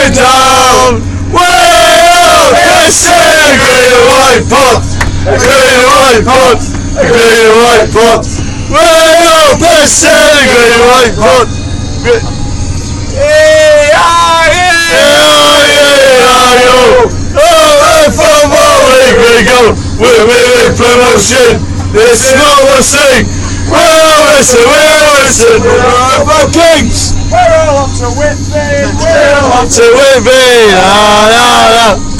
going down. Way up the green and white pot. A green and white pot. A green and white pot. Way up the green and white pot. We're in promotion. This is what we're saying. We're Kings. We're all up to Whitby. We're all up to Whitby.